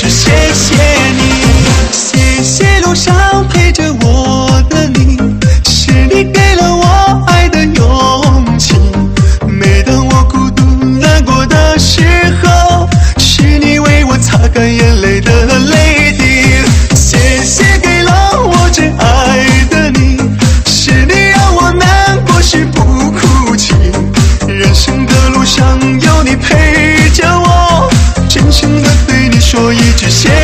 句谢谢你，谢谢路上陪着我的你，是你给了我爱的勇气。每当我孤独难过的时候，是你为我擦干眼泪的泪滴。谢谢给了我真爱的你，是你让我难过时不哭泣。人生的路上有你陪着我，真诚的对你说一句谢谢。